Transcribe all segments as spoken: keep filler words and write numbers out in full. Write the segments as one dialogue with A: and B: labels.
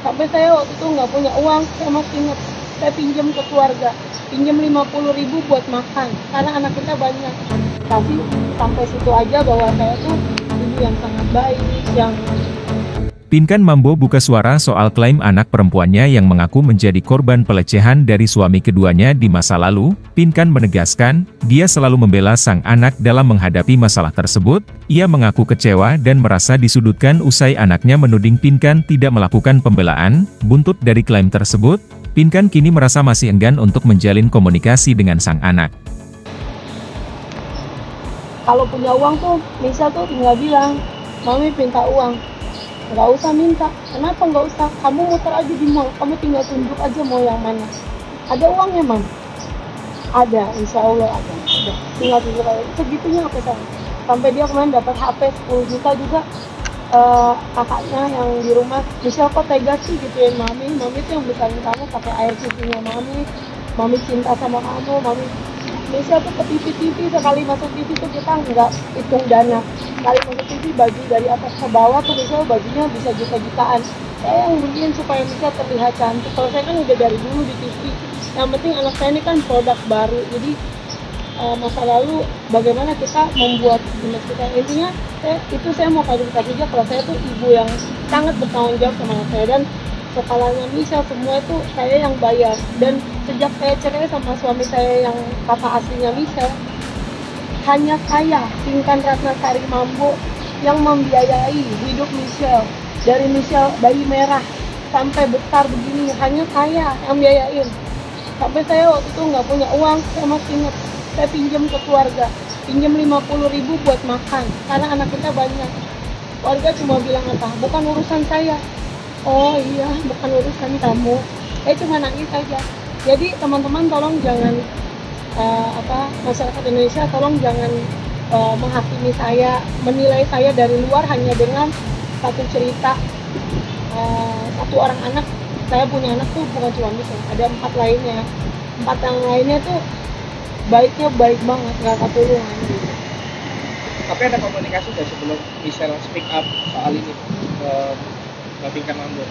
A: Sampai saya waktu itu nggak punya uang, saya masih ingat, saya pinjam ke keluarga, pinjam lima puluh ribu buat makan, karena anak kita banyak. Tapi sampai situ aja bahwa saya tuh ibu yang sangat baik, yang
B: Pinkan Mambo buka suara soal klaim anak perempuannya yang mengaku menjadi korban pelecehan dari suami keduanya di masa lalu. Pinkan menegaskan, dia selalu membela sang anak dalam menghadapi masalah tersebut. Ia mengaku kecewa dan merasa disudutkan usai anaknya menuding Pinkan tidak melakukan pembelaan. Buntut dari klaim tersebut, Pinkan kini merasa masih enggan untuk menjalin komunikasi dengan sang anak.
A: Kalau punya uang tuh, misal tuh tinggal bilang, mami minta uang. Nggak usah minta. Kenapa nggak usah? Kamu muter aja di mall, kamu tinggal tunjuk aja mau yang mana. Ada uangnya, Mam? Ada, insya Allah ada. ada. Tinggal tunjuk aja. Segitunya aku sayang. Sampai dia kemarin dapat H P sepuluh juta juga. Uh, kakaknya yang di rumah, Michelle kok tega sih gituin mami. Mami tuh yang besarin kamu pakai air susunya mami. Mami cinta sama kamu, mami. Michelle tuh ke T V T V, sekali masuk T V tuh kita nggak hitung dana. Sekali masuk T V baju dari atas ke bawah tuh Michelle bajunya bisa juta-jutaan. Saya yang bikin supaya Michelle terlihat cantik. Kalau saya kan udah dari dulu di T V. Yang penting anak saya ini kan produk baru. Jadi uh, masa lalu bagaimana kita membuat image kita. Intinya saya, itu saya mau klarifikasi aja kalau saya tuh ibu yang sangat bertanggung jawab sama anak saya, dan sekolahnya Michelle semua itu saya yang bayar. Dan sejak saya cerai sama suami saya yang kakak aslinya Michelle, hanya saya, Pinkan Ratnasari Mambo, yang membiayai hidup Michelle. Dari Michelle bayi merah sampai besar begini, hanya saya yang biayain. Sampai saya waktu itu nggak punya uang, saya masih ingat, saya pinjam ke keluarga, pinjam lima puluh ribu buat makan, karena anak kita banyak. Keluarga cuma bilang apa, bukan urusan saya. Oh iya, bukan urusan kamu. Saya cuma nangis aja. Jadi teman-teman tolong jangan uh, apa masyarakat Indonesia tolong jangan uh, menghakimi saya, menilai saya dari luar hanya dengan satu cerita uh, satu orang anak. Saya punya anak tuh bukan cuma Michelle, ada empat lainnya. Empat yang lainnya tuh baiknya baik banget, nggak ketulungan. Gitu.
C: Tapi ada komunikasi nggak sebelum Michelle speak up soal ini ke Mbak Pinkan Mambo?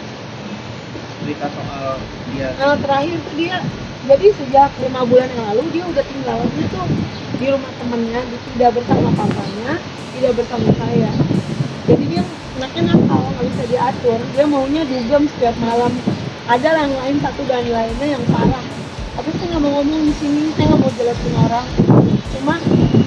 C: Cerita soal dia.
A: Nah, terakhir tuh dia, jadi sejak lima bulan yang lalu dia udah tinggal dia tuh di rumah temennya, tidak bersama papanya, tidak bersama saya. Jadi dia anaknya nakal, nggak bisa diatur. Dia maunya dugem setiap malam. Ada yang lain satu dan lainnya yang parah. Tapi saya nggak mau ngomong di sini, saya nggak mau jelasin orang. Cuma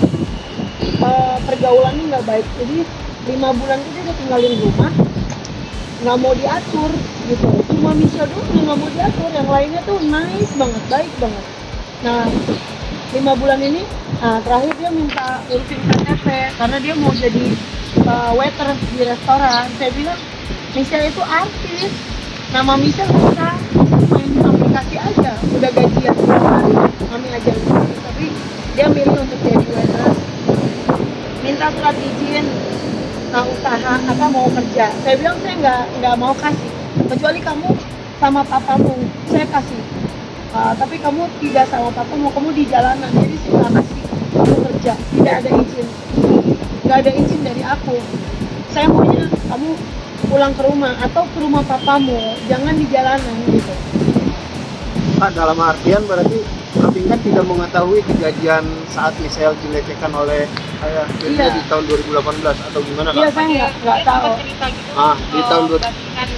A: uh, pergaulannya nggak baik. Jadi lima bulan itu dia udah tinggalin rumah, nggak mau diatur gitu. Cuma Michelle doang yang nggak mau diatur, yang lainnya tuh nice banget, baik banget. Nah, lima bulan ini, nah terakhir dia minta urusin K T P karena dia mau jadi uh, waiter di restoran. Saya bilang, Michelle itu artis, nama Michelle bisa main aplikasi aja, udah gajian setiap hari, kami ajarin. Tapi dia milih untuk jadi waiter, minta surat izin uh, usaha apa mau kerja. Saya bilang saya nggak nggak mau kasih, kecuali kamu sama papamu saya kasih. Uh, tapi kamu tidak sama papamu, kamu di jalanan, jadi saya nggak kasih kamu kerja, tidak ada izin, nggak ada izin dari aku. Saya maunya kamu pulang ke rumah atau ke rumah papamu, jangan di jalanan gitu.
D: Pak, dalam artian berarti Mbak Pinkan tidak mengetahui kejadian saat Michelle dilecehkan oleh ayahnya
A: Iya.
D: di tahun dua ribu delapan belas atau gimana?
A: Iya, saya nggak nggak tahu.
E: Cerita gitu,
D: Ah, di tahun dua-
E: Mbak Pinkan